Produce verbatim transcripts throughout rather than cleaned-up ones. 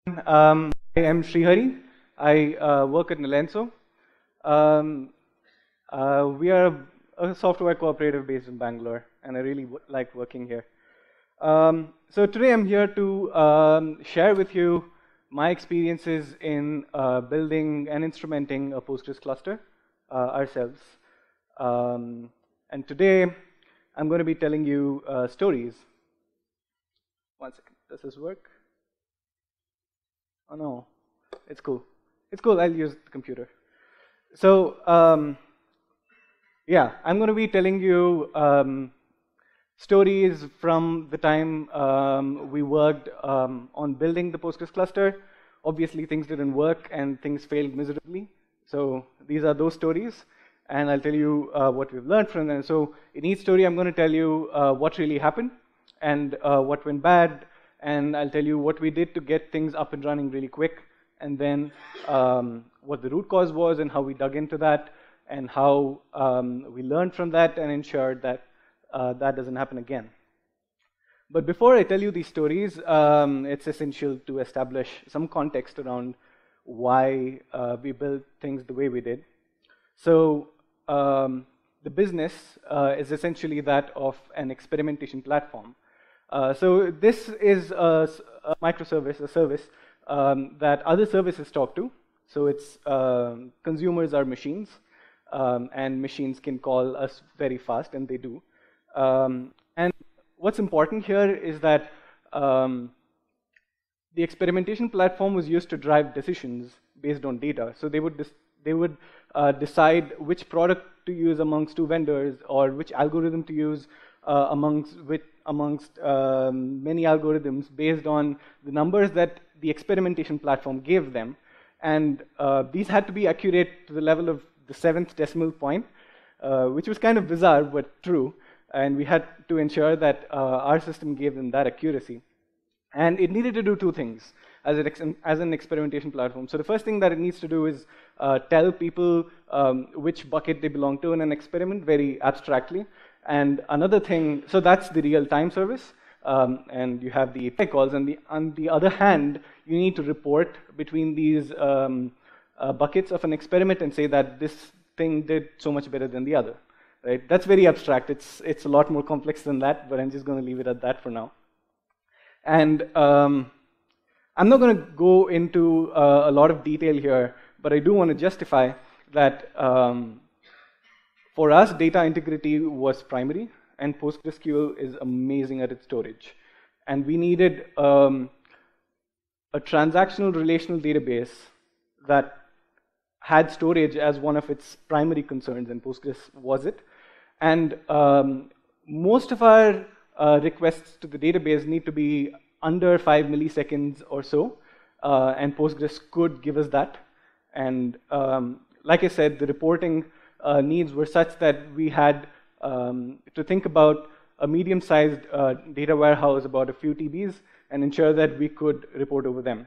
Um, I am Srihari. I uh, work at Nalenso. Um, uh, we are a software cooperative based in Bangalore, and I really w like working here. Um, so today I'm here to um, share with you my experiences in uh, building and instrumenting a Postgres cluster uh, ourselves. Um, and today I'm going to be telling you uh, stories. One second, does this work? Oh no, it's cool. It's cool, I'll use the computer. So, um, yeah, I'm going to be telling you um, stories from the time um, we worked um, on building the Postgres cluster. Obviously, things didn't work and things failed miserably. So these are those stories, and I'll tell you uh, what we've learned from them. So in each story, I'm going to tell you uh, what really happened and uh, what went bad, and I'll tell you what we did to get things up and running really quick, and then um, what the root cause was and how we dug into that, and how um, we learned from that and ensured that uh, that doesn't happen again. But before I tell you these stories, um, it's essential to establish some context around why uh, we built things the way we did. So um, the business uh, is essentially that of an experimentation platform. Uh, so this is a, a microservice, a service um, that other services talk to. So it's um, consumers are machines, um, and machines can call us very fast, and they do. Um, and what's important here is that um, the experimentation platform was used to drive decisions based on data. So they would they would uh, decide which product to use amongst two vendors, or which algorithm to use uh, amongst which, amongst um, many algorithms based on the numbers that the experimentation platform gave them. And uh, these had to be accurate to the level of the seventh decimal point, uh, which was kind of bizarre but true. And we had to ensure that uh, our system gave them that accuracy. And it needed to do two things as, it, as an experimentation platform. So the first thing that it needs to do is uh, tell people um, which bucket they belong to in an experiment very abstractly. And another thing, so that's the real-time service. Um, and you have the A P I calls. And the, on the other hand, you need to report between these um, uh, buckets of an experiment and say that this thing did so much better than the other. Right? That's very abstract. It's, it's a lot more complex than that, but I'm just going to leave it at that for now. And um, I'm not going to go into uh, a lot of detail here, but I do want to justify that um, for us, data integrity was primary, and PostgreSQL is amazing at its storage. And we needed um, a transactional relational database that had storage as one of its primary concerns, and Postgres was it. And um, most of our uh, requests to the database need to be under five milliseconds or so, uh, and Postgres could give us that. And um, like I said, the reporting uh, needs were such that we had um, to think about a medium-sized uh, data warehouse, about a few T Bs, and ensure that we could report over them.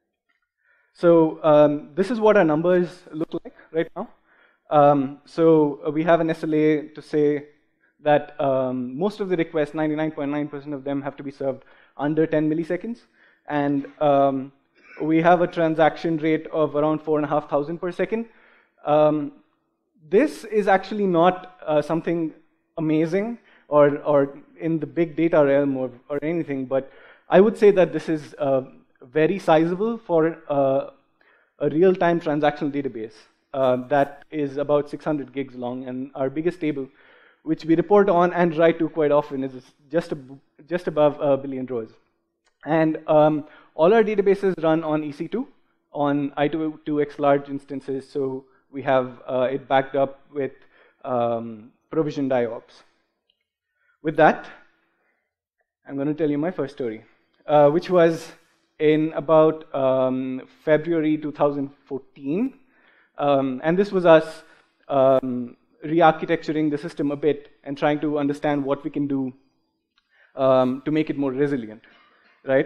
So um, this is what our numbers look like right now. Um, so uh, we have an S L A to say that um, most of the requests, ninety-nine point nine percent of them, have to be served under ten milliseconds. And um, we have a transaction rate of around four thousand five hundred per second. Um, this is actually not uh, something amazing or, or in the big data realm or, or anything, but I would say that this is uh, very sizable for uh, a real-time transactional database uh, that is about six hundred gigs long. And our biggest table, which we report on and write to quite often, is just, ab just above a billion rows. And um, all our databases run on E C two, on I two X large instances, so we have uh, it backed up with um, provisioned I O P S. With that, I'm going to tell you my first story, uh, which was in about um, February two thousand fourteen. Um, and this was us um, re-architecturing the system a bit and trying to understand what we can do um, to make it more resilient, right?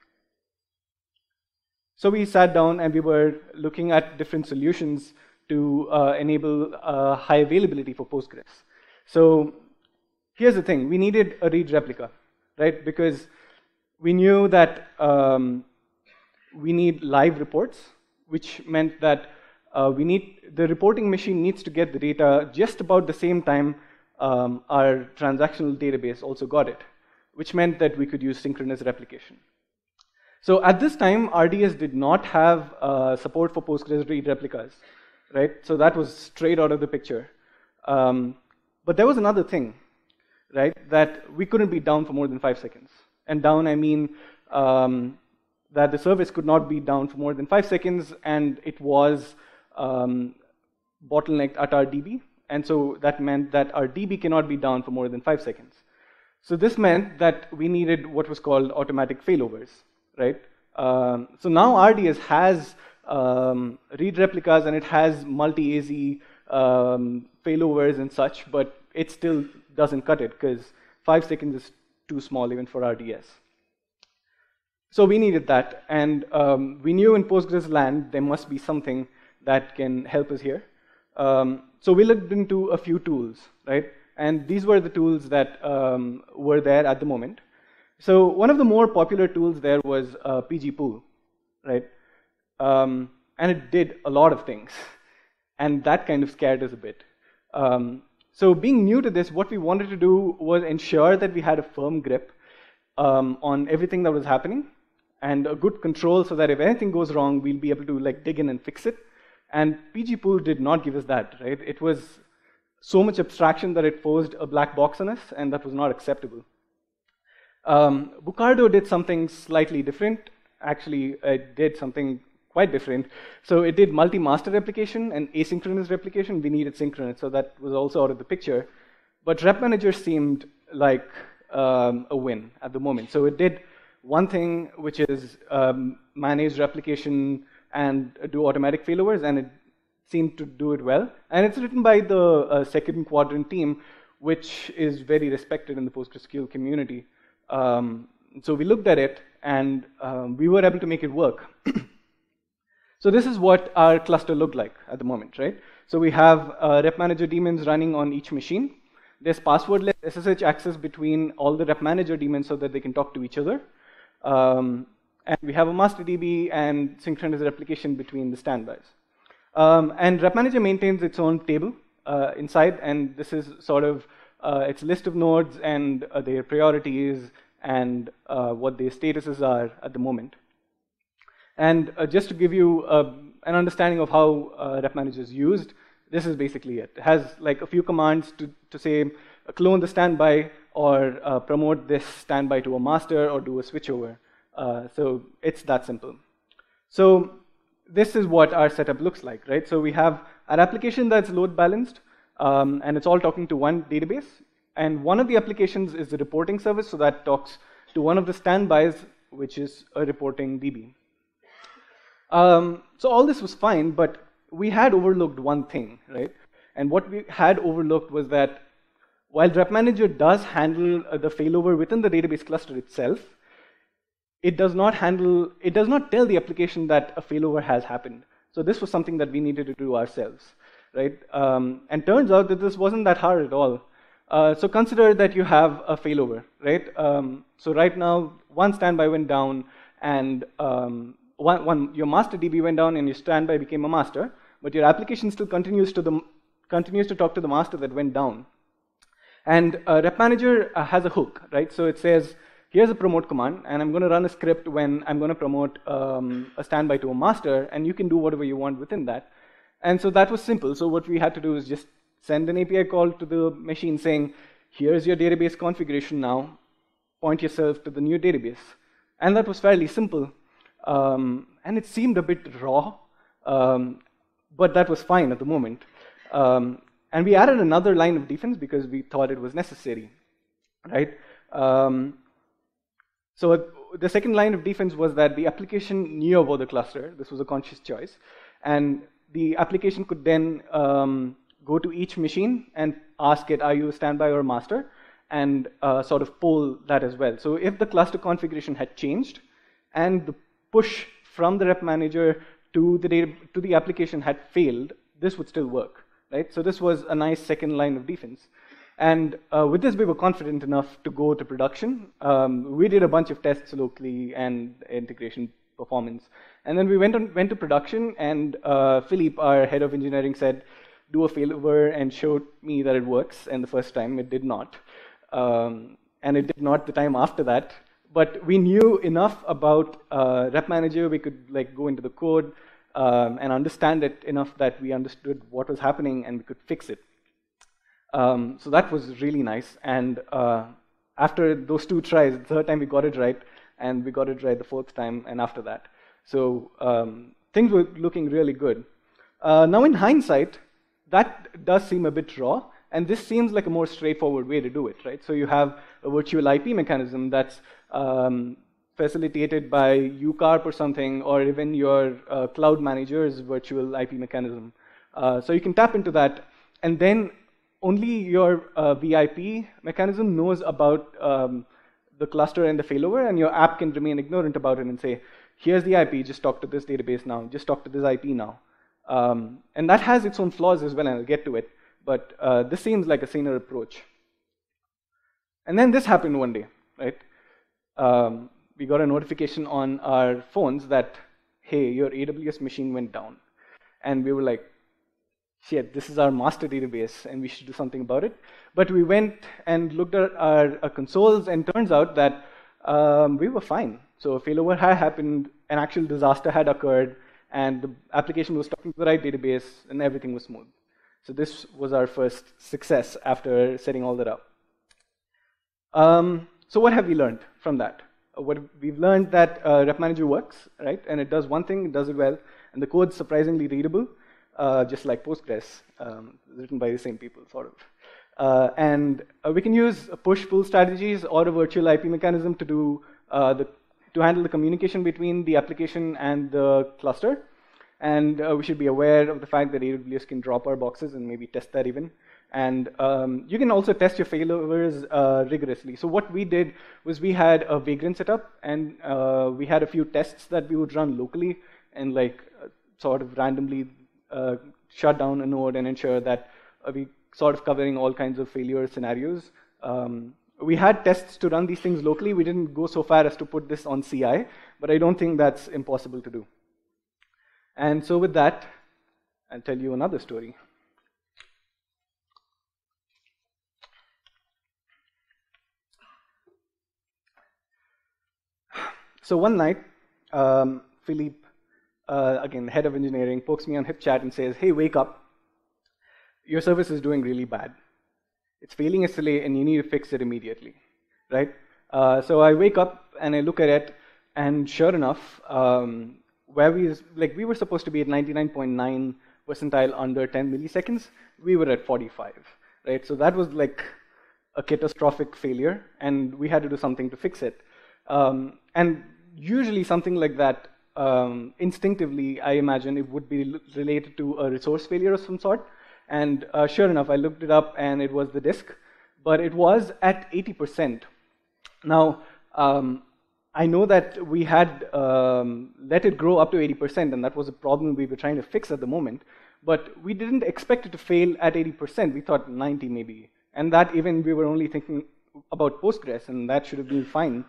So we sat down and we were looking at different solutions to uh, enable uh, high availability for Postgres. So here's the thing, we needed a read replica, right? Because we knew that um, we need live reports, which meant that uh, we need the reporting machine needs to get the data just about the same time um, our transactional database also got it, which meant that we could use synchronous replication. So at this time, R D S did not have uh, support for Postgres read replicas, right? So that was straight out of the picture. Um, but there was another thing, right? That we couldn't be down for more than five seconds. And down, I mean um, that the service could not be down for more than five seconds, and it was um, bottlenecked at our D B. And so that meant that our D B cannot be down for more than five seconds. So this meant that we needed what was called automatic failovers, right? Um, so now R D S has um, read replicas and it has multi-A Z um, failovers and such, but it still doesn't cut it because five seconds is too small even for R D S. So we needed that, and um, we knew in Postgres land there must be something that can help us here. Um, so we looked into a few tools, right? And these were the tools that um, were there at the moment. So one of the more popular tools there was uh, P G Pool, right? Um, and it did a lot of things, and that kind of scared us a bit. Um, so being new to this, what we wanted to do was ensure that we had a firm grip um, on everything that was happening, and a good control so that if anything goes wrong, we'll be able to like dig in and fix it. And P G Pool did not give us that, right? It was so much abstraction that it posed a black box on us, and that was not acceptable. Um, Bucardo did something slightly different. Actually, it did something quite different. So it did multi-master replication and asynchronous replication. We needed synchronous, so that was also out of the picture. But Rep Manager seemed like um, a win at the moment. So it did one thing, which is um, manage replication and do automatic failovers, and it seemed to do it well. And it's written by the uh, second quadrant team, which is very respected in the PostgreSQL community. Um, so we looked at it, and um, we were able to make it work. So this is what our cluster looked like at the moment, right? So we have uh, Rep Manager daemons running on each machine. There's passwordless S S H access between all the Rep Manager daemons so that they can talk to each other. Um, and we have a master D B and synchronous replication between the standbys. Um, and Rep Manager maintains its own table uh, inside, and this is sort of uh, its list of nodes and uh, their priorities and uh, what their statuses are at the moment. And uh, just to give you uh, an understanding of how uh, Rep Manager is used, this is basically it. It has like a few commands to, to say uh, clone the standby or uh, promote this standby to a master or do a switchover. Uh, so it's that simple. So this is what our setup looks like, right? So we have our application that's load balanced, um, and it's all talking to one database. And one of the applications is the reporting service, so that talks to one of the standbys, which is a reporting D B. Um, so all this was fine, but we had overlooked one thing, right? And what we had overlooked was that while Rep Manager does handle uh, the failover within the database cluster itself, it does not handle, it does not tell the application that a failover has happened. So this was something that we needed to do ourselves, right? Um, and turns out that this wasn't that hard at all. Uh, so consider that you have a failover, right? Um, so right now, one standby went down, and um, one, one, your master D B went down, and your standby became a master, but your application still continues to the continues to talk to the master that went down. And uh, Rep Manager uh, has a hook, right? So it says, here's a promote command, and I'm going to run a script when I'm going to promote um, a standby to a master, and you can do whatever you want within that. And so that was simple. So what we had to do is just send an A P I call to the machine saying, here's your database configuration now, point yourself to the new database. And that was fairly simple. Um, and it seemed a bit raw, um, but that was fine at the moment. Um, and we added another line of defense because we thought it was necessary, right? Um, so the second line of defense was that the application knew about the cluster. This was a conscious choice. And the application could then um, go to each machine and ask it, are you a standby or a master? And uh, sort of poll that as well. So if the cluster configuration had changed and the push from the Rep Manager to the data, to the application had failed, this would still work, right? So this was a nice second line of defense. And uh, with this, we were confident enough to go to production. Um, we did a bunch of tests locally, and integration performance. And then we went on, went to production, and uh, Philippe, our head of engineering, said, do a failover and showed me that it works. And the first time it did not. Um, and it did not the time after that. But we knew enough about uh, Rep Manager. We could like go into the code um, and understand it enough that we understood what was happening and we could fix it. Um, so that was really nice. And uh, after those two tries, the third time we got it right, and we got it right the fourth time, and after that. So um, things were looking really good. Uh, now in hindsight, that does seem a bit raw, and this seems like a more straightforward way to do it, right? So you have a virtual I P mechanism that's um, facilitated by U CARP or something, or even your uh, cloud manager's virtual I P mechanism. Uh, so you can tap into that, and then only your uh, V I P mechanism knows about um, the cluster and the failover, and your app can remain ignorant about it and say, here's the I P, just talk to this database now, just talk to this I P now. Um, and that has its own flaws as well, and I'll get to it. But uh, this seems like a saner approach. And then this happened one day, right? Um, we got a notification on our phones that, hey, your A W S machine went down. And we were like, shit, this is our master database, and we should do something about it. But we went and looked at our, our consoles, and turns out that um, we were fine. So a failover had happened, an actual disaster had occurred, and the application was talking to the right database, and everything was smooth. So this was our first success after setting all that up. Um, so what have we learned from that? What we've learned that uh, Rep Manager works, right? And it does one thing, it does it well, and the code's surprisingly readable, uh, just like Postgres, um, written by the same people, sort of. Uh, and uh, we can use push-pull strategies or a virtual I P mechanism to do uh, the to handle the communication between the application and the cluster. And uh, we should be aware of the fact that A W S can drop our boxes and maybe test that even. And um, you can also test your failovers uh, rigorously. So what we did was we had a Vagrant setup, and uh, we had a few tests that we would run locally and like uh, sort of randomly uh, shut down a node and ensure that uh, we sort of covering all kinds of failure scenarios. Um, We had tests to run these things locally. We didn't go so far as to put this on C I, but I don't think that's impossible to do. And so with that, I'll tell you another story. So one night, um, Philippe, uh, again, head of engineering, pokes me on HipChat and says, hey, wake up. Your service is doing really bad. It's failing S L A, and you need to fix it immediately, right? Uh, so I wake up and I look at it, and sure enough, um, where we like we were supposed to be at ninety-nine point nine percentile under ten milliseconds, we were at forty-five, right? So that was like a catastrophic failure, and we had to do something to fix it. Um, and usually something like that, um, instinctively, I imagine it would be related to a resource failure of some sort. And uh, sure enough, I looked it up, and it was the disk, but it was at eighty percent. Now, um, I know that we had um, let it grow up to eighty percent, and that was a problem we were trying to fix at the moment, but we didn't expect it to fail at eighty percent. We thought ninety maybe, and that even we were only thinking about Postgres, and that should have been fine.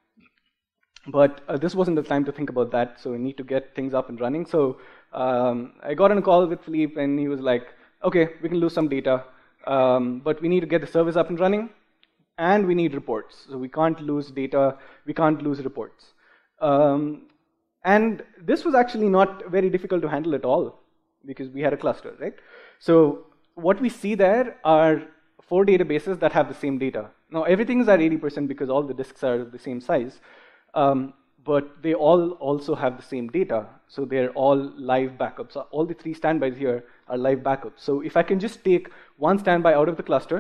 But uh, this wasn't the time to think about that, so we need to get things up and running. So um, I got on a call with Philippe, and he was like, okay, we can lose some data, um, but we need to get the service up and running, and we need reports. So we can't lose data, we can't lose reports. Um, and this was actually not very difficult to handle at all, because we had a cluster, right? So what we see there are four databases that have the same data. Now, everything is at eighty percent because all the disks are the same size, um, but they all also have the same data. So they're all live backups. So all the three standbys here are live backups. So if I can just take one standby out of the cluster,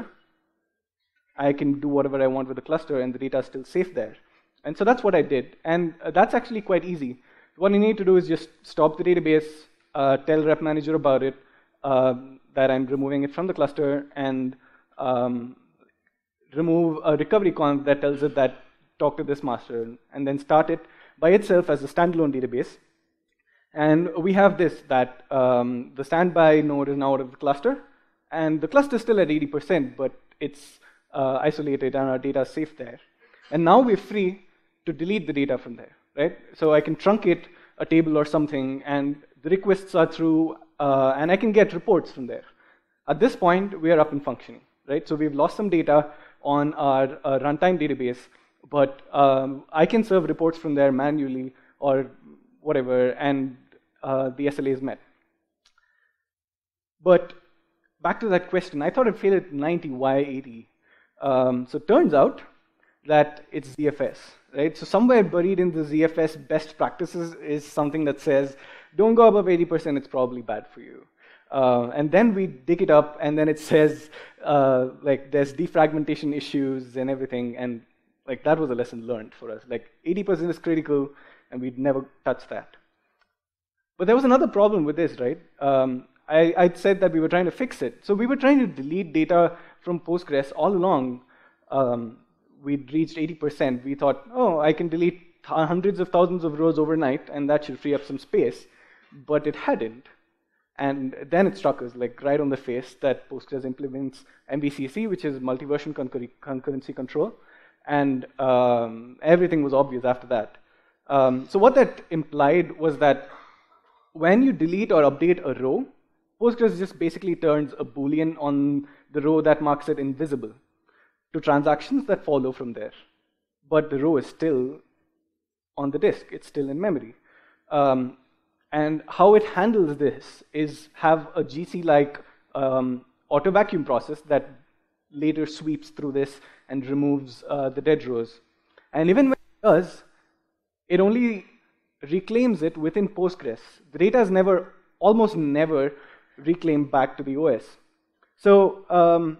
I can do whatever I want with the cluster, and the data is still safe there. And so that's what I did. And uh, that's actually quite easy. What you need to do is just stop the database, uh, tell Rep Manager about it, uh, that I'm removing it from the cluster, and um, remove a recovery conf that tells it that talk to this master, and then start it by itself as a standalone database. And we have this, that um, the standby node is now out of the cluster, and the cluster is still at eighty percent, but it's uh, isolated and our data is safe there. And now we're free to delete the data from there. right? So I can truncate a table or something, and the requests are through, uh, and I can get reports from there. At this point, we are up and functioning, right? So we've lost some data on our uh, runtime database, but um, I can serve reports from there manually or whatever, and uh, the S L A is met. But back to that question, I thought it failed at ninety, why eighty? Um, so it turns out that it's Z F S, right? So somewhere buried in the Z F S best practices is something that says, don't go above eighty percent, it's probably bad for you. Uh, and then we dig it up, and then it says, uh, like, there's defragmentation issues and everything, and like that was a lesson learned for us. Like, eighty percent is critical, and we'd never touch that. But there was another problem with this, right? Um, I, I'd said that we were trying to fix it. So we were trying to delete data from Postgres all along. Um, we'd reached eighty percent. We thought, oh, I can delete hundreds of thousands of rows overnight, and that should free up some space. But it hadn't. And then it struck us, like right on the face, that Postgres implements M V C C, which is multi-version concur concurrency control. And um, everything was obvious after that. Um, so what that implied was that when you delete or update a row, Postgres just basically turns a Boolean on the row that marks it invisible to transactions that follow from there. But the row is still on the disk. It's still in memory. Um, and how it handles this is have a G C-like um, auto vacuum process that later sweeps through this and removes uh, the dead rows. And even when it does, it only reclaims it within Postgres. The data is never, almost never, reclaimed back to the O S. So um,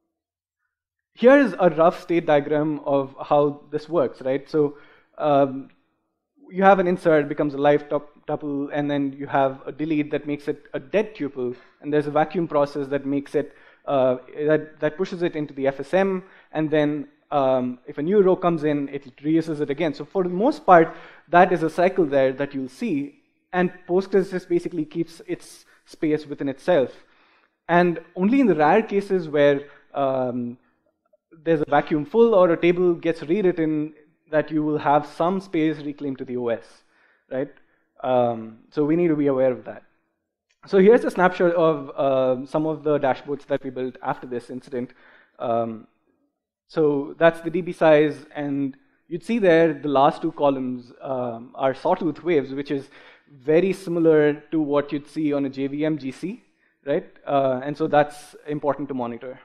here is a rough state diagram of how this works, right? So um, you have an insert, it becomes a live tuple, and then you have a delete that makes it a dead tuple, and there's a vacuum process that makes it, uh, that, that pushes it into the F S M, and then um, if a new row comes in, it reuses it again. So for the most part, that is a cycle there that you'll see, and Postgres just basically keeps its space within itself. And only in the rare cases where um, there's a vacuum full or a table gets rewritten, that you will have some space reclaimed to the O S, right? Um, so we need to be aware of that. So here's a snapshot of uh, some of the dashboards that we built after this incident. Um, so that's the D B size, and you'd see there the last two columns um, are sawtooth waves, which is very similar to what you'd see on a J V M G C, right? Uh, and so that's important to monitor.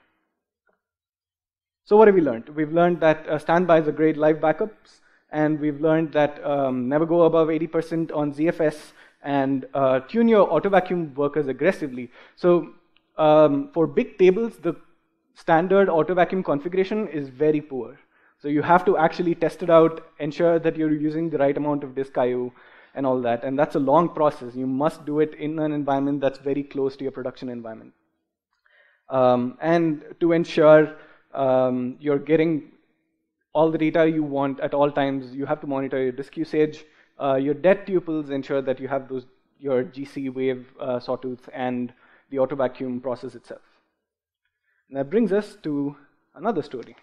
So what have we learned? We've learned that uh, standbys are great live backups, and we've learned that um, never go above eighty percent on Z F S, and uh, tune your auto vacuum workers aggressively. So um, for big tables, the standard auto vacuum configuration is very poor. So you have to actually test it out, ensure that you're using the right amount of disk I O and all that. And that's a long process. You must do it in an environment that's very close to your production environment. Um, and to ensure um, you're getting all the data you want at all times, you have to monitor your disk usage. Uh, your dead tuples, ensure that you have those, your G C wave uh, sawtooth and the auto vacuum process itself. And that brings us to another story.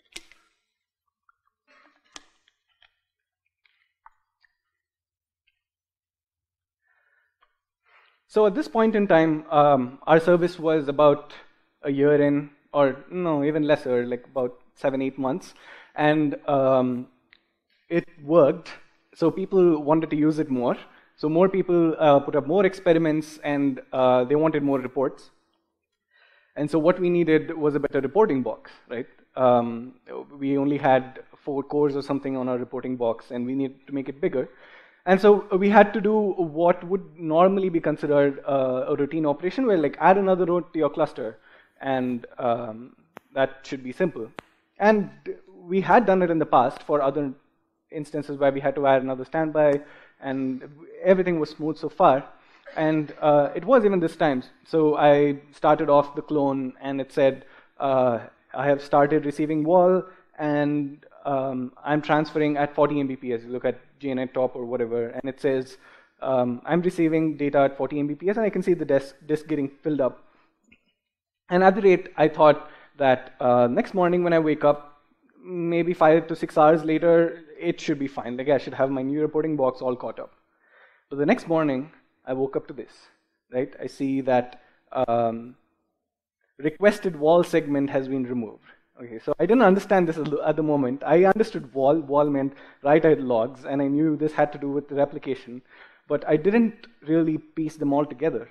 So at this point in time, um, our service was about a year in, or no, even lesser, like about seven, eight months. And um, it worked. So people wanted to use it more. So more people uh, put up more experiments, and uh, they wanted more reports. And so what we needed was a better reporting box, right? Um, we only had four cores or something on our reporting box, and we needed to make it bigger. And so we had to do what would normally be considered uh, a routine operation, where like add another row to your cluster, and um, that should be simple. And we had done it in the past for other instances where we had to add another standby, and everything was smooth so far. And uh, it was even this time. So I started off the clone, and it said, uh, I have started receiving wall, and um, I'm transferring at forty megabits per second. You look at J net top or whatever, and it says, um, I'm receiving data at forty megabits per second, and I can see the disk, disk getting filled up. And at the rate, I thought that uh, next morning when I wake up, maybe five to six hours later, it should be fine. Like I should have my new reporting box all caught up. So the next morning, I woke up to this, right? I see that um, requested wall segment has been removed. Okay, so I didn't understand this at the moment. I understood wall. Wall meant write-ahead logs, and I knew this had to do with the replication, but I didn't really piece them all together.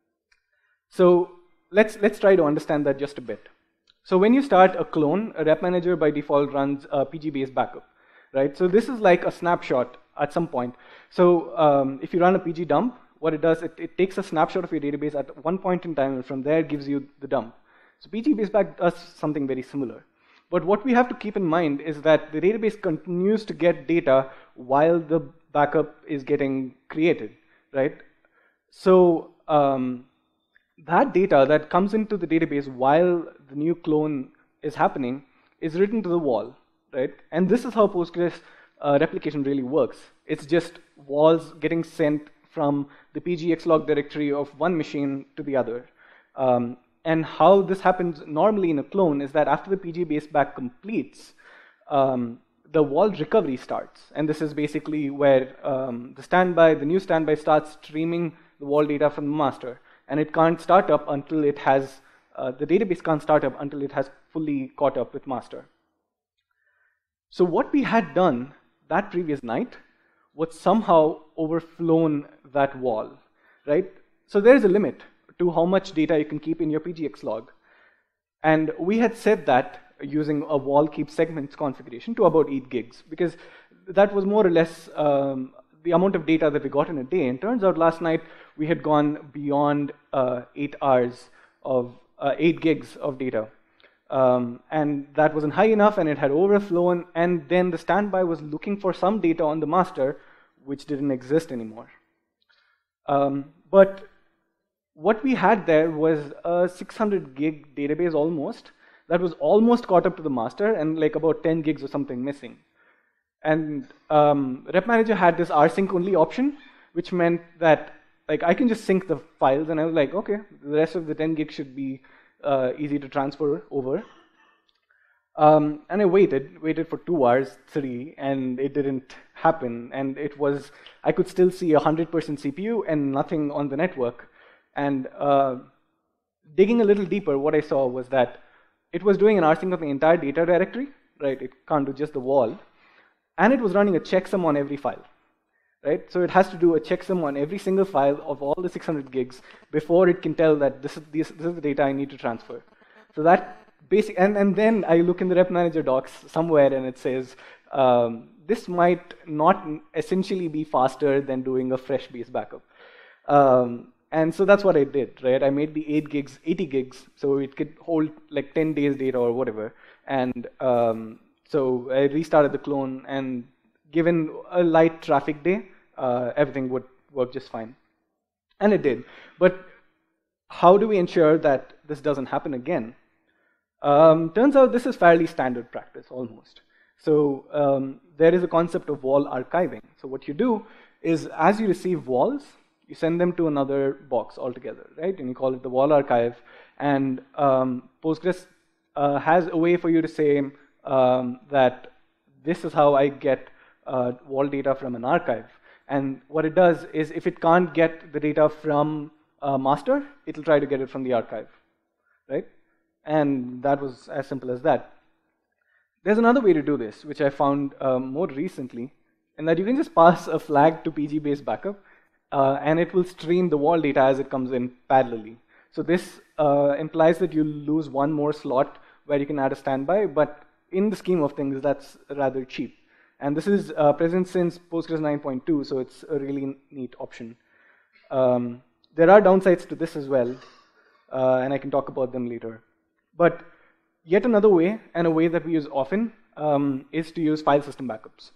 So let's let's try to understand that just a bit. So when you start a clone, a rep manager by default runs a P G-based backup, right? So this is like a snapshot at some point. So um, if you run a P G dump, what it does, it, it takes a snapshot of your database at one point in time, and from there gives you the dump. So P G-based backup does something very similar. But what we have to keep in mind is that the database continues to get data while the backup is getting created, right? So um, that data that comes into the database while the new clone is happening is written to the wall, right? And this is how Postgres uh, replication really works. It's just walls getting sent from the P G X log directory of one machine to the other. Um, and how this happens normally in a clone is that after the P G base back completes, um, the wall recovery starts. And this is basically where um, the standby, the new standby starts streaming the wall data from the master. And it can't start up until it has, uh, the database can't start up until it has fully caught up with master. So what we had done that previous night was somehow overflown that wall, right? So there's a limit to how much data you can keep in your P G X log. And we had set that using a wall keep segments configuration to about eight gigs, because that was more or less um, the amount of data that we got in a day. And turns out last night we had gone beyond uh, eight hours of uh, eight gigs of data. Um, and that wasn't high enough, and it had overflown, and then the standby was looking for some data on the master, which didn't exist anymore. Um, but what we had there was a six hundred gig database almost, that was almost caught up to the master, and like about ten gigs or something missing. And um, Rep Manager had this rsync only option, which meant that like I can just sync the files, and I was like, okay, the rest of the ten gigs should be uh, easy to transfer over. Um, and I waited, waited for two hours, three, and it didn't happen. And it was, I could still see one hundred percent C P U and nothing on the network. And uh, digging a little deeper, what I saw was that it was doing an rsync of the entire data directory, right? It can't do just the wall. And it was running a checksum on every file, right? So it has to do a checksum on every single file of all the six hundred gigs before it can tell that this is, this, this is the data I need to transfer. So that basic, and, and then I look in the Rep Manager docs somewhere, and it says, um, this might not essentially be faster than doing a fresh base backup. Um, and so that's what I did, right? I made the eight gigs, eighty gigs, so it could hold like ten days data or whatever. And um, so I restarted the clone, and given a light traffic day, uh, everything would work just fine. And it did. But how do we ensure that this doesn't happen again? Um, turns out this is fairly standard practice, almost. So um, there is a concept of wall archiving. So what you do is, as you receive walls, you send them to another box altogether, right? And you call it the wall archive. And um, Postgres uh, has a way for you to say um, that this is how I get uh, wall data from an archive. And what it does is, if it can't get the data from uh, master, it'll try to get it from the archive, right? And that was as simple as that. There's another way to do this, which I found um, more recently, in that you can just pass a flag to P G-based backup, uh, and it will stream the wall data as it comes in parallelly. So this uh, implies that you lose one more slot where you can add a standby, but in the scheme of things, that's rather cheap. And this is uh, present since Postgres nine point two, so it's a really neat option. Um, there are downsides to this as well, uh, and I can talk about them later. But yet another way, and a way that we use often, um, is to use file system backups.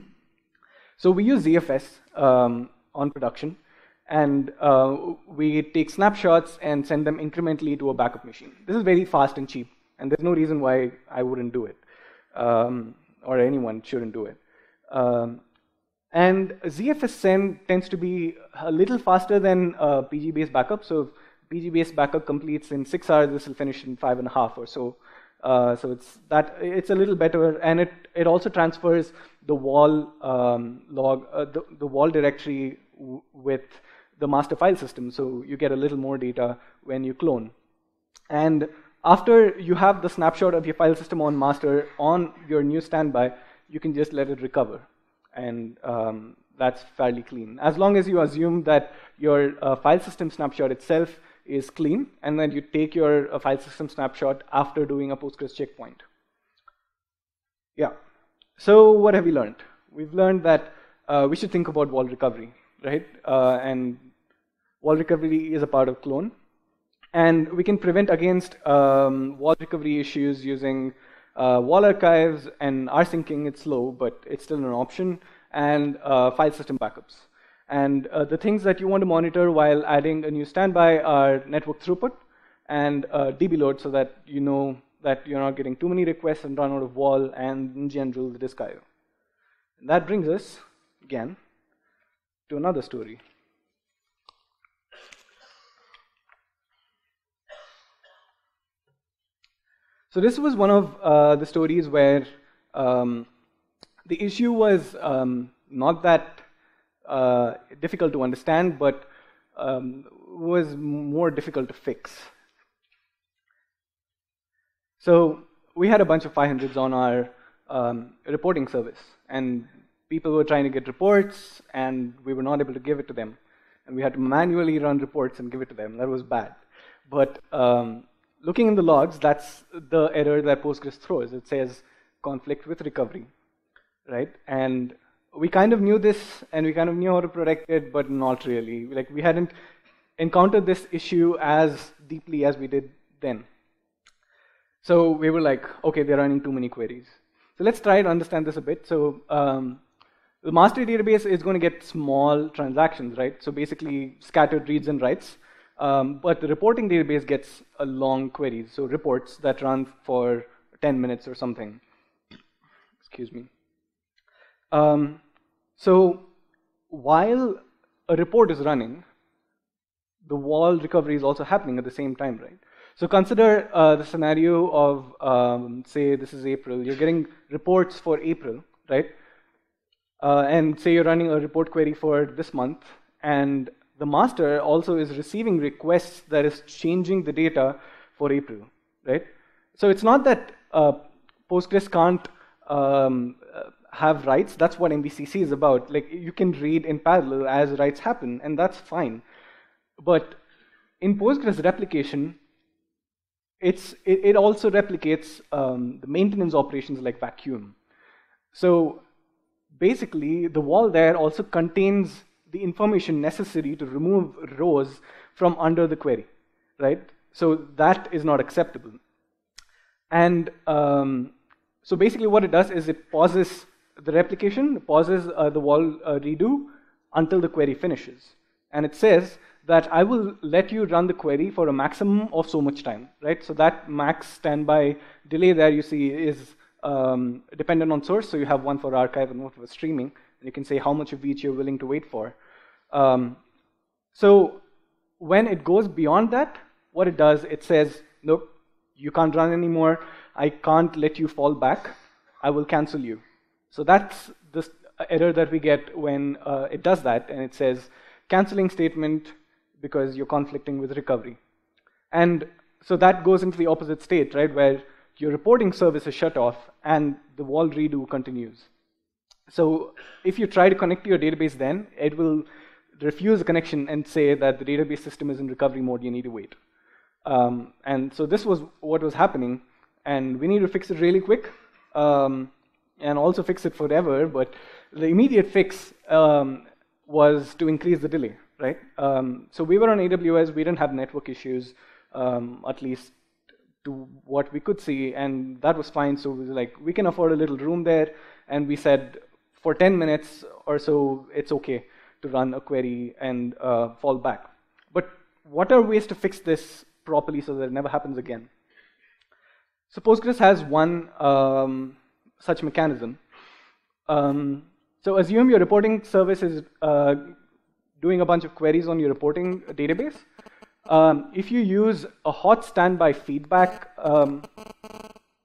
So we use Z F S um, on production, and uh, we take snapshots and send them incrementally to a backup machine. This is very fast and cheap, and there's no reason why I wouldn't do it, um, or anyone shouldn't do it. Um, and Z F S send tends to be a little faster than uh, P G-based backup. So if P G-based backup completes in six hours, this will finish in five and a half or so. Uh, so it's that it's a little better, and it it also transfers the wall um, log, uh, the the wall directory w with the master file system. So you get a little more data when you clone. And after you have the snapshot of your file system on master on your new standby, you can just let it recover, and um, that's fairly clean. As long as you assume that your uh, file system snapshot itself is clean, and then you take your uh, file system snapshot after doing a Postgres checkpoint. Yeah. So what have we learned? We've learned that uh, we should think about wall recovery, right? Uh, and wall recovery is a part of clone. And we can prevent against um, wall recovery issues using uh, wall archives and rsyncing. It's slow, but it's still an option, and uh, file system backups. And uh, the things that you want to monitor while adding a new standby are network throughput and uh, D B load, so that you know that you're not getting too many requests and run out of wall, and in general, the disk I O. And that brings us, again, to another story. So this was one of uh, the stories where um, the issue was um, not that uh, difficult to understand, but um, was more difficult to fix. So we had a bunch of five hundreds on our um, reporting service, and people were trying to get reports, and we were not able to give it to them. And we had to manually run reports and give it to them. That was bad. But um, looking in the logs, that's the error that Postgres throws. It says conflict with recovery, right? And we kind of knew this, and we kind of knew how to protect it, but not really. Like, we hadn't encountered this issue as deeply as we did then. So we were like, okay, they're running too many queries. So let's try to understand this a bit. So um, the master database is going to get small transactions, right? So basically scattered reads and writes. Um, but the reporting database gets a long queries, so reports that run for ten minutes or something. Excuse me. Um, so while a report is running, the wall recovery is also happening at the same time, right? So consider uh, the scenario of, um, say, this is April. You're getting reports for April, right? Uh, and say you're running a report query for this month, and the master also is receiving requests that is changing the data for April, right? So it's not that uh, Postgres can't um, have writes. That's what M V C C is about. Like, you can read in parallel as writes happen, and that's fine. But in Postgres replication, it's, it, it also replicates um, the maintenance operations like vacuum. So basically, the wall there also contains the information necessary to remove rows from under the query, right? So that is not acceptable. And um, so basically what it does is it pauses the replication, pauses uh, the wall uh, redo until the query finishes. And it says that I will let you run the query for a maximum of so much time, right? So that max standby delay there you see is um, dependent on source. So you have one for archive and one for streaming. And you can say how much of each you're willing to wait for. Um, so when it goes beyond that, what it does, it says, nope, you can't run anymore. I can't let you fall back. I will cancel you. So that's the error that we get when uh, it does that. And it says, canceling statement because you're conflicting with recovery. And so that goes into the opposite state, right, where your reporting service is shut off and the wall redo continues. So if you try to connect to your database then, it will refuse the connection and say that the database system is in recovery mode, you need to wait. Um, and so this was what was happening, and we need to fix it really quick, um, and also fix it forever, but the immediate fix um, was to increase the delay, right? Um, so we were on A W S, we didn't have network issues, um, at least to what we could see, and that was fine. So we were like, we can afford a little room there, and we said for ten minutes or so, it's okay to run a query and uh, fall back. But what are ways to fix this properly so that it never happens again? So Postgres has one um, such mechanism. Um, so assume your reporting service is uh, doing a bunch of queries on your reporting database. Um, if you use a hot standby feedback um,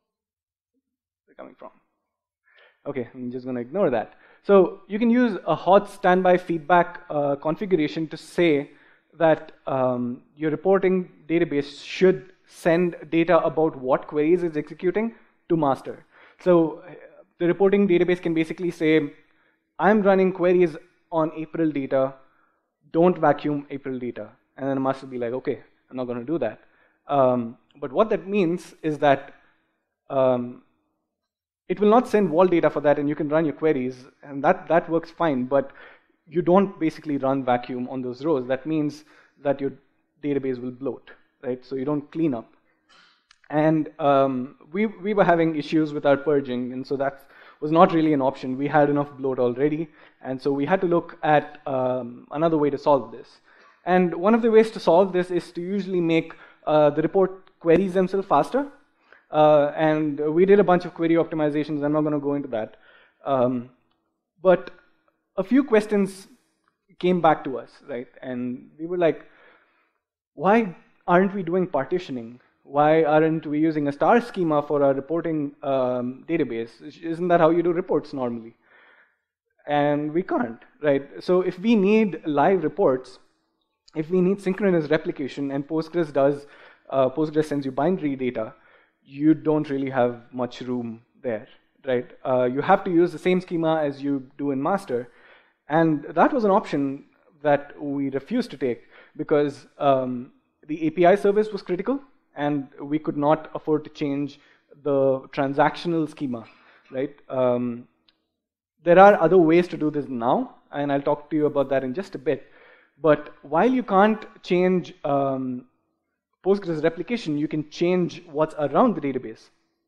coming from? Okay, I'm just going to ignore that. So you can use a hot standby feedback uh, configuration to say that um, your reporting database should send data about what queries it's executing to master. So the reporting database can basically say, I'm running queries on April data, don't vacuum April data. And then the master will be like, okay, I'm not going to do that. Um, but what that means is that um, it will not send wall data for that, and you can run your queries, and that, that works fine, but you don't basically run vacuum on those rows. That means that your database will bloat, right? So you don't clean up. And um, we, we were having issues with our purging, and so that was not really an option. We had enough bloat already, and so we had to look at um, another way to solve this. And one of the ways to solve this is to usually make uh, the report queries themselves faster. Uh, and we did a bunch of query optimizations. I'm not going to go into that. Um, but a few questions came back to us, right? And we were like, why aren't we doing partitioning? Why aren't we using a star schema for our reporting um, database? Isn't that how you do reports normally? And we can't, right? So if we need live reports, if we need synchronous replication, and Postgres does, uh, Postgres sends you binary data, you don't really have much room there, right? Uh, you have to use the same schema as you do in master. And that was an option that we refused to take because um, the A P I service was critical, and we could not afford to change the transactional schema, right? Um, there are other ways to do this now, and I'll talk to you about that in just a bit. But while you can't change um, Postgres replication, you can change what's around the database,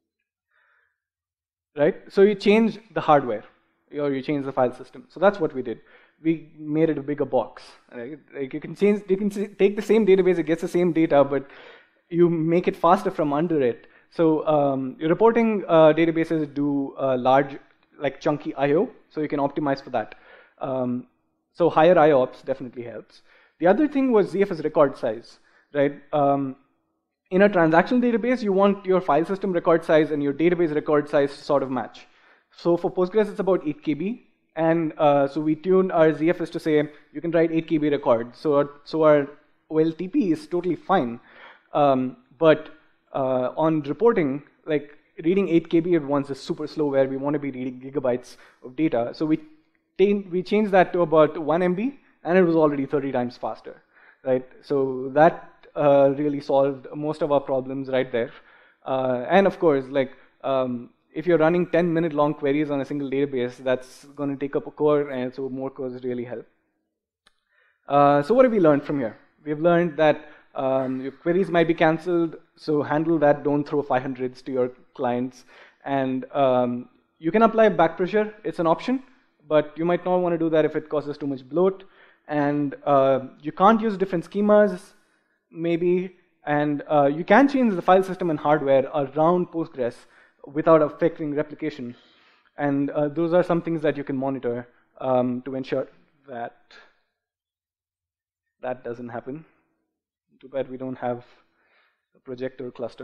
right? So you change the hardware, or you change the file system. So that's what we did. We made it a bigger box, right? Like you can change, you can take the same database, it gets the same data, but you make it faster from under it. So um, your reporting uh, databases do uh, large, like chunky I O, so you can optimize for that. Um, so higher I O ops definitely helps. The other thing was Z F S record size, right? Um, in a transactional database, you want your file system record size and your database record size to sort of match. So for Postgres, it's about eight K B, and uh, so we tuned our Z F S to say you can write eight K B records. So our, so our O L T P is totally fine. Um, but uh, on reporting, like reading eight K B at once is super slow, where we want to be reading gigabytes of data. So we we changed that to about one M B, and it was already thirty times faster, right? So that uh, really solved most of our problems right there. Uh, and of course, like um, if you're running ten minute long queries on a single database, that's going to take up a core, and so more cores really help. Uh, so what have we learned from here? We've learned that Um, your queries might be canceled, so handle that. Don't throw five hundreds to your clients. And um, you can apply back pressure. It's an option, but you might not want to do that if it causes too much bloat. And uh, you can't use different schemas, maybe. And uh, you can change the file system and hardware around Postgres without affecting replication. And uh, those are some things that you can monitor um, to ensure that that doesn't happen. Too bad we don't have a projector cluster.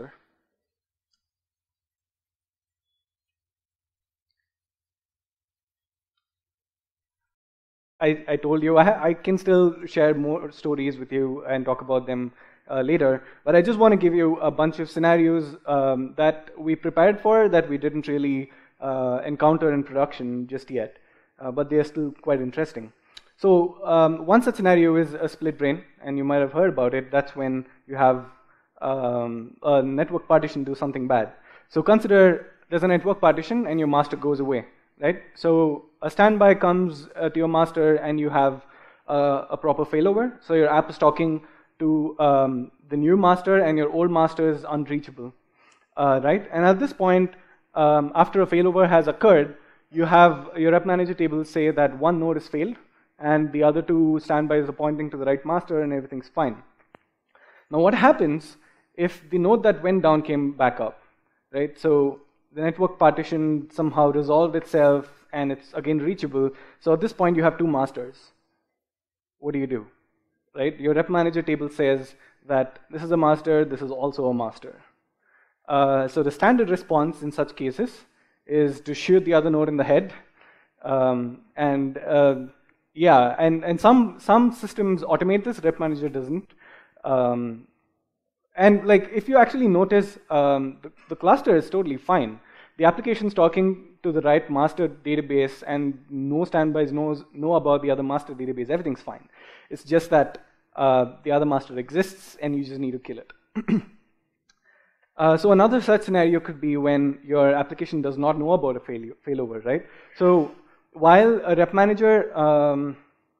I, I told you, I, I can still share more stories with you and talk about them uh, later, but I just want to give you a bunch of scenarios um, that we prepared for that we didn't really uh, encounter in production just yet, uh, but they are still quite interesting. So um, one such scenario is a split brain, and you might have heard about it. That's when you have um, a network partition do something bad. So consider there's a network partition and your master goes away, right? So a standby comes uh, to your master and you have uh, a proper failover. So your app is talking to um, the new master and your old master is unreachable, uh, right? And at this point, um, after a failover has occurred, you have your rep manager table say that one node is failed, and the other two standbys are pointing to the right master, and everything's fine. Now what happens if the node that went down came back up, right? So the network partition somehow resolved itself, and it's again reachable. So at this point, you have two masters. What do you do, right? Your rep manager table says that this is a master, this is also a master. Uh, so the standard response in such cases is to shoot the other node in the head. Um, and uh, yeah, and, and some, some systems automate this, Rep Manager doesn't. Um, and like if you actually notice, um, the, the cluster is totally fine. The application's talking to the right master database, and no standbys knows know about the other master database. Everything's fine. It's just that uh, the other master exists, and you just need to kill it. uh, so another such scenario could be when your application does not know about a fail failover, right? So while a rep manager um,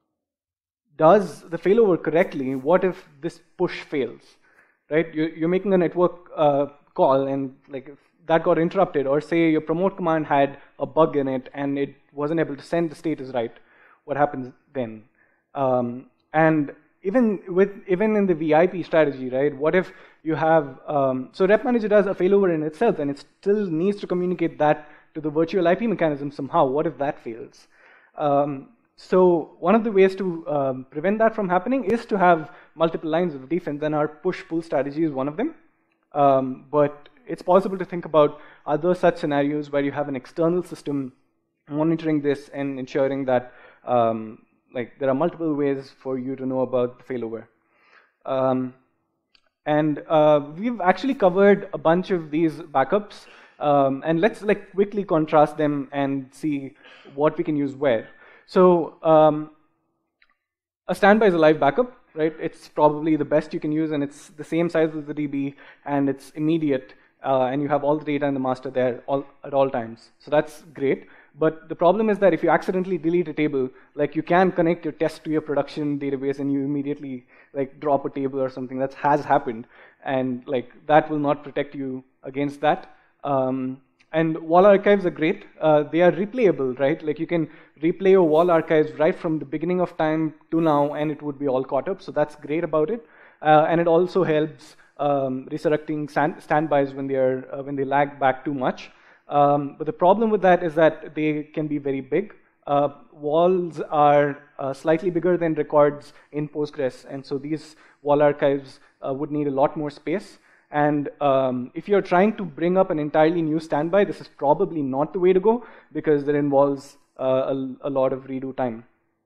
does the failover correctly, what if this push fails, right? You're, you're making a network uh, call, and like if that got interrupted, or say your promote command had a bug in it and it wasn't able to send the status right, what happens then? Um, and even with even in the V I P strategy, right? What if you have um, so rep manager does a failover in itself, and it still needs to communicate that to the virtual I P mechanism somehow. What if that fails? Um, so one of the ways to um, prevent that from happening is to have multiple lines of defense, and our push-pull strategy is one of them. Um, but it's possible to think about other such scenarios where you have an external system monitoring this and ensuring that um, like there are multiple ways for you to know about the failover. Um, and uh, we've actually covered a bunch of these backups, um, and let's like quickly contrast them and see what we can use where. So um, a standby is a live backup, right? It's probably the best you can use, and it's the same size as the D B, and it's immediate. Uh, and you have all the data in the master there all, at all times. So that's great. But the problem is that if you accidentally delete a table, like you can connect your test to your production database and you immediately like drop a table or something. That has happened. And like that will not protect you against that. Um, and wall archives are great. Uh, they are replayable, right? Like you can replay your wall archives right from the beginning of time to now, and it would be all caught up. So that's great about it. Uh, and it also helps Um, resurrecting stand standbys when they are uh, when they lag back too much. Um, but the problem with that is that they can be very big. Uh, walls are uh, slightly bigger than records in Postgres, and so these wall archives uh, would need a lot more space. And um, if you're trying to bring up an entirely new standby, this is probably not the way to go, because that involves uh, a, a lot of redo time.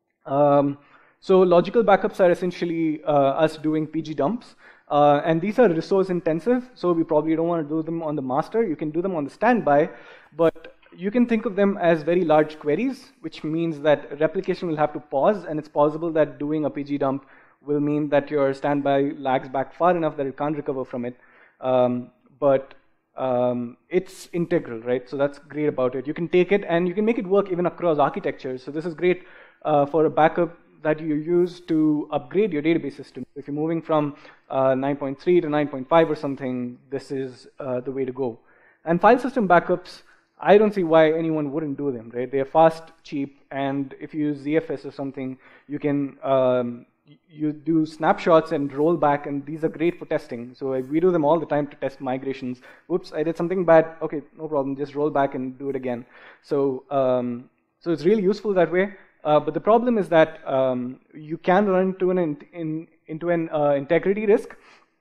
Um, so logical backups are essentially uh, us doing P G dumps. Uh, and these are resource intensive, so we probably don't want to do them on the master. You can do them on the standby, but you can think of them as very large queries, which means that replication will have to pause, and it's possible that doing a P G dump will mean that your standby lags back far enough that it can't recover from it. Um, but um, it's integral, right? So that's great about it. You can take it and you can make it work even across architectures. So this is great uh, for a backup that you use to upgrade your database system. If you're moving from uh, nine point three to nine point five or something, this is uh, the way to go. And file system backups, I don't see why anyone wouldn't do them, right? They're fast, cheap, and if you use Z F S or something, you can um, you do snapshots and roll back, and these are great for testing. So we do them all the time to test migrations. Whoops, I did something bad. Okay, no problem, just roll back and do it again. So, um, so it's really useful that way. Uh, but the problem is that um, you can run into an, in, in, into an uh, integrity risk.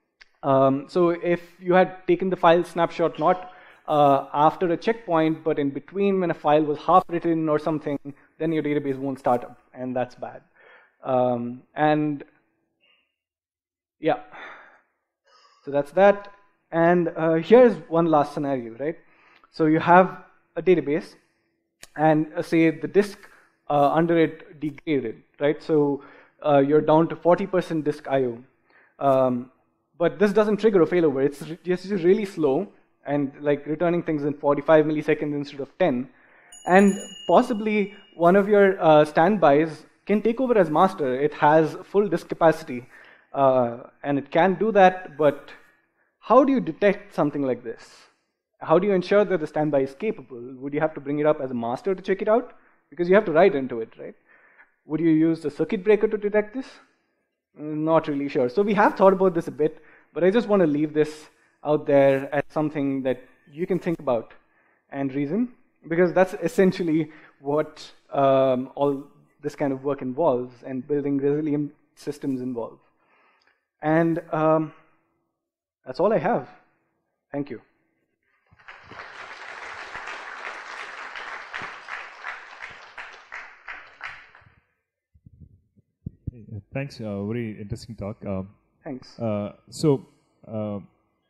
Um, so if you had taken the file snapshot not uh, after a checkpoint, but in between when a file was half written or something, then your database won't start up, and that's bad. Um, and yeah, so that's that. And uh, here's one last scenario, right? So you have a database, and uh, say the disk Uh, under it degraded, right? So uh, you're down to forty percent disk I O. Um, but this doesn't trigger a failover. It's just really slow and like returning things in forty-five milliseconds instead of ten. And possibly one of your uh, standbys can take over as master. It has full disk capacity, uh, and it can do that, but how do you detect something like this? How do you ensure that the standby is capable? Would you have to bring it up as a master to check it out? Because you have to write into it, right? Would you use the circuit breaker to detect this? Not really sure. So we have thought about this a bit, but I just want to leave this out there as something that you can think about and reason, because that's essentially what um, all this kind of work involves, and building resilient systems involve. And um, that's all I have. Thank you. thanks. Uh, very interesting talk. Uh, Thanks. Uh, so, uh,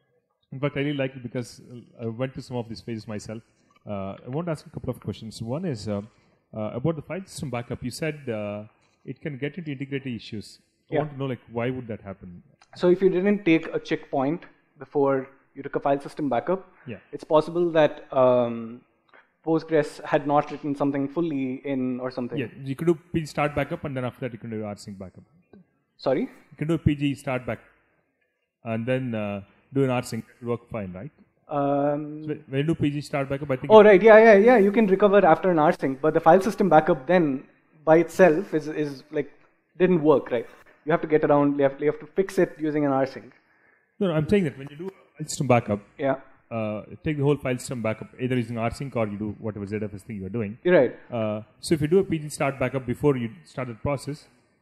in fact, I really like it because I went to some of these phases myself. Uh, I want to ask a couple of questions. One is uh, uh, about the file system backup. You said uh, it can get into integrity issues. I Yeah. want to know, like, why would that happen? So if you didn't take a checkpoint before you took a file system backup, Yeah. it's possible that um, Postgres had not written something fully in or something. Yeah, you could do P G start backup, and then after that you can do rsync backup. Sorry? You can do a P G start back, and then uh, do an rsync. It will work fine, right? Um, So when you do P G start backup, I think. oh, right. Yeah, yeah, yeah. You can recover after an rsync, but the file system backup then by itself is, is like, didn't work, right? You have to get around, you have, you have to fix it using an rsync. No, no, I'm saying that when you do a file system backup, Yeah. uh, take the whole file system backup, either using rsync or you do whatever Z F S thing you're doing. You're right. Uh, so if you do a P G start backup before you start the process,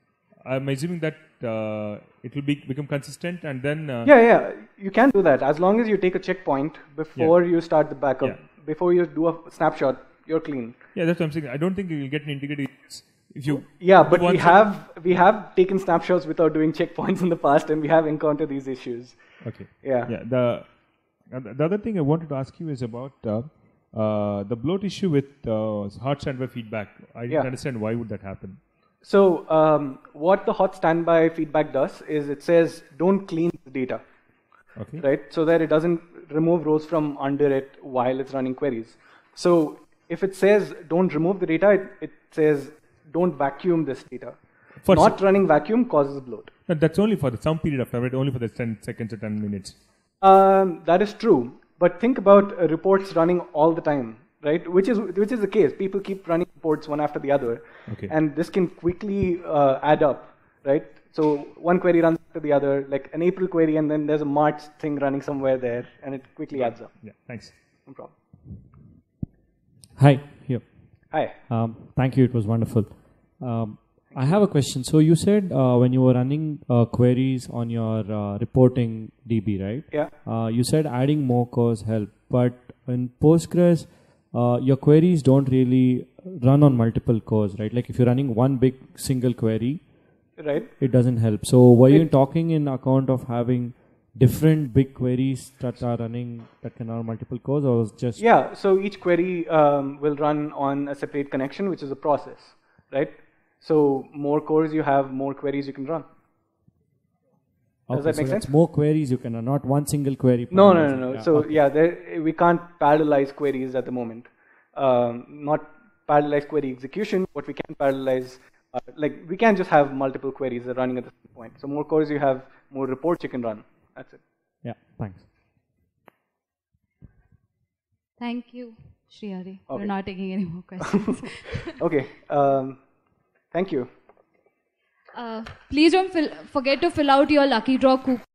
I'm assuming that uh, it will be become consistent and then. Uh, Yeah, yeah. You can do that as long as you take a checkpoint before Yeah. you start the backup. Yeah. Before you do a snapshot, you're clean. Yeah, that's what I'm saying. I don't think you will get an integrity if you. Yeah, do but we one have we have taken snapshots without doing checkpoints in the past, and we have encountered these issues. Okay. Yeah. Yeah. The uh, the other thing I wanted to ask you is about uh, uh, the bloat issue with uh, hot standby feedback. I didn't Yeah. understand why would that happen. So um, what the hot standby feedback does is it says don't clean the data, Okay. right? So that it doesn't remove rows from under it while it's running queries. So if it says don't remove the data, it, it says don't vacuum this data. For Not running vacuum causes bloat. No, that's only for the, some period of time, right? Only for the ten seconds or ten minutes. Um, that is true, but think about uh, reports running all the time, right? Which is which is the case. People keep running reports one after the other, Okay. and this can quickly uh, add up, right? So one query runs after the other, like an April query, and then there's a March thing running somewhere there, and it quickly adds up. Yeah. Thanks. No problem. Hi, here. Hi. Um, thank you, it was wonderful. Um, I have a question. So you said uh, when you were running uh, queries on your uh, reporting D B, right? Yeah. Uh, you said adding more cores help, but in Postgres, uh, your queries don't really run on multiple cores, right? Like if you're running one big single query, Right. it doesn't help. So were you It- talking in account of having different big queries that are running that can run multiple cores, or was just Yeah. So each query um, will run on a separate connection, which is a process, right? So more cores you have, more queries you can run. Does Okay, that so make that's sense? more queries you can run, not one single query. per No, no, user. no, no. Yeah, So okay. yeah, there, we can't parallelize queries at the moment. Um, not parallelize query execution. What we can parallelize, uh, like we can just have multiple queries that are running at the same point. So more cores you have, more reports you can run. That's it. Yeah, thanks. Thank you, Srihari. Okay. We're not taking any more questions. Okay. Um, thank you. uh, please don't fill, forget to fill out your lucky draw coup